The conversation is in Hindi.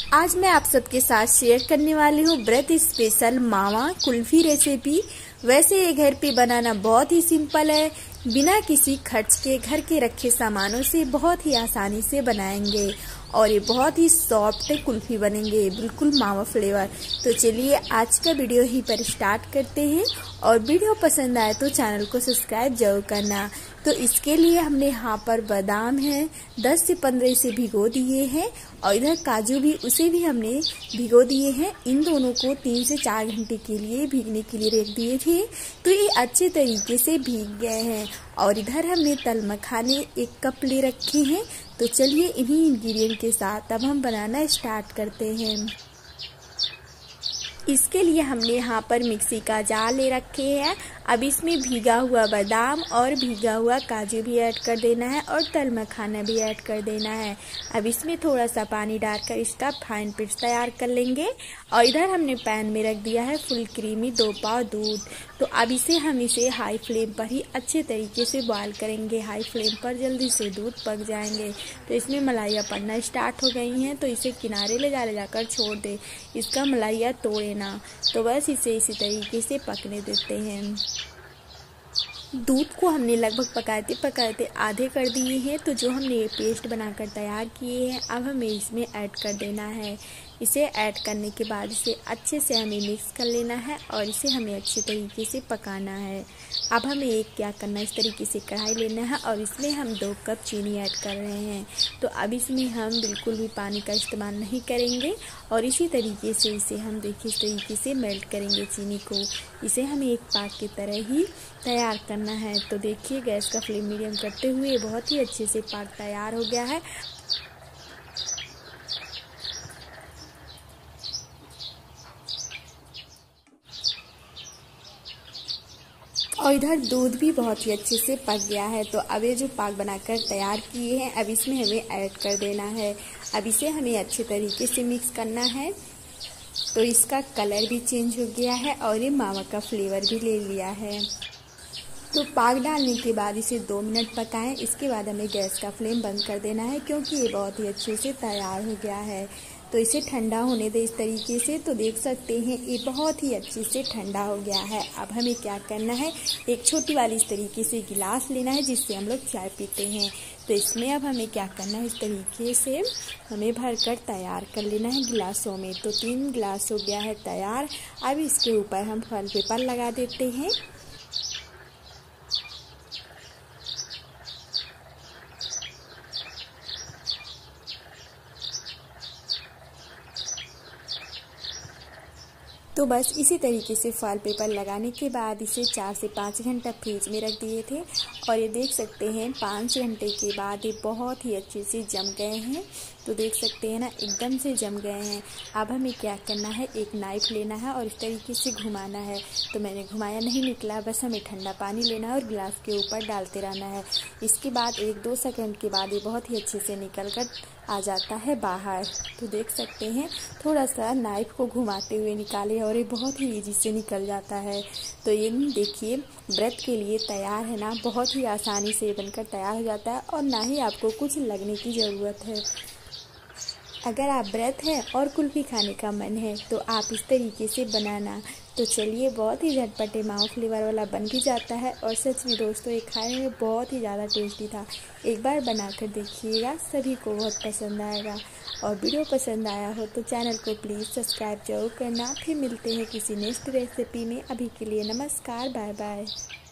आज मैं आप सबके साथ शेयर करने वाली हूँ व्रत स्पेशल मावा कुल्फी रेसिपी। वैसे ये घर पे बनाना बहुत ही सिंपल है, बिना किसी खर्च के घर के रखे सामानों से बहुत ही आसानी से बनाएंगे और ये बहुत ही सॉफ्ट कुल्फी बनेंगे, बिल्कुल मावा फ्लेवर। तो चलिए आज का वीडियो ही पर स्टार्ट करते हैं और वीडियो पसंद आए तो चैनल को सब्सक्राइब जरूर करना। तो इसके लिए हमने यहाँ पर बादाम है 10 से 15 से भिगो दिए हैं और इधर काजू भी उसे भी हमने भिगो दिए हैं। इन दोनों को 3 से 4 घंटे के लिए भीगने के लिए रख दिए थे, तो ये अच्छे तरीके से भीग गए हैं। और इधर हमने तल मखाने 1 कप ले रखे हैं। तो चलिए इन्हीं इंग्रेडिएंट के साथ अब हम बनाना स्टार्ट करते हैं। इसके लिए हमने यहाँ पर मिक्सी का जार ले रखे हैं। अब इसमें भीगा हुआ बादाम और भीगा हुआ काजू भी ऐड कर देना है और तल मखाना भी ऐड कर देना है। अब इसमें थोड़ा सा पानी डालकर इसका फाइन पेस्ट तैयार कर लेंगे। और इधर हमने पैन में रख दिया है फुल क्रीमी 2 पाव दूध। तो अब हम इसे हाई फ्लेम पर ही अच्छे तरीके से बॉयल करेंगे। हाई फ्लेम पर जल्दी से दूध पक जाएंगे। तो इसमें मलाइयाँ पड़ना स्टार्ट हो गई हैं, तो इसे किनारे ले जाकर छोड़ दे, इसका मलाइयाँ तोड़े ना। तो बस इसे इसी तरीके से पकने देते हैं। दूध को हमने लगभग पकाते आधे कर दिए हैं। तो जो हमने ये पेस्ट बनाकर तैयार किए हैं अब हमें इसमें ऐड कर देना है। इसे ऐड करने के बाद इसे अच्छे से हमें मिक्स कर लेना है और इसे हमें अच्छे तरीके से पकाना है। अब हमें क्या करना है, इस तरीके से कढ़ाई लेना है और इसमें हम 2 कप चीनी ऐड कर रहे हैं। तो अब इसमें हम बिल्कुल भी पानी का इस्तेमाल नहीं करेंगे और इसी तरीके से इसे हम देखिए इस तरीके से मेल्ट करेंगे चीनी को। इसे हमें एक पाक की तरह ही तैयार करना है। तो देखिए गैस का फ्लेम मीडियम करते हुए बहुत ही अच्छे से पाक तैयार हो गया है। और इधर दूध भी बहुत ही अच्छे से पक गया है। तो अब ये जो पाक बनाकर तैयार किए हैं अब इसमें हमें ऐड कर देना है। अब इसे हमें अच्छे तरीके से मिक्स करना है। तो इसका कलर भी चेंज हो गया है और ये मावा का फ्लेवर भी ले लिया है। तो पाक डालने के बाद इसे 2 मिनट पकाएं। इसके बाद हमें गैस का फ्लेम बंद कर देना है क्योंकि ये बहुत ही अच्छे से तैयार हो गया है। तो इसे ठंडा होने दे इस तरीके से। तो देख सकते हैं ये बहुत ही अच्छे से ठंडा हो गया है। अब हमें क्या करना है, एक छोटी वाली इस तरीके से गिलास लेना है जिससे हम लोग चाय पीते हैं। तो इसमें अब हमें क्या करना है, इस तरीके से हमें भरकर तैयार कर लेना है गिलासों में। तो 3 गिलास हो गया है तैयार। अब इसके ऊपर हम फॉइल पेपर लगा देते हैं। तो बस इसी तरीके से फॉइल पेपर लगाने के बाद इसे 4 से 5 घंटा फ्रिज में रख दिए थे और ये देख सकते हैं 5 घंटे के बाद ये बहुत ही अच्छे से जम गए हैं। तो देख सकते हैं ना, एकदम से जम गए हैं। अब हमें क्या करना है, एक नाइफ लेना है और इस तरीके से घुमाना है। तो मैंने घुमाया नहीं निकला, बस हमें ठंडा पानी लेना है और गिलास के ऊपर डालते रहना है। इसके बाद 1-2 सेकंड के बाद ये बहुत ही अच्छे से निकल कर आ जाता है बाहर। तो देख सकते हैं थोड़ा सा नाइफ को घुमाते हुए निकाले और ये बहुत ही इजी से निकल जाता है। तो ये देखिए व्रत के लिए तैयार है ना, बहुत ही आसानी से बनकर तैयार हो जाता है और ना ही आपको कुछ लगने की ज़रूरत है। अगर आप व्रत है और कुल्फी खाने का मन है तो आप इस तरीके से बनाना। तो चलिए बहुत ही झटपटे मावा फ्लेवर वाला बन भी जाता है और सच में दोस्तों ये खाने में बहुत ही ज़्यादा टेस्टी था। एक बार बनाकर देखिएगा, सभी को बहुत पसंद आएगा। और वीडियो पसंद आया हो तो चैनल को प्लीज़ सब्सक्राइब जरूर करना। फिर मिलते हैं किसी नेक्स्ट रेसिपी में। अभी के लिए नमस्कार, बाय बाय।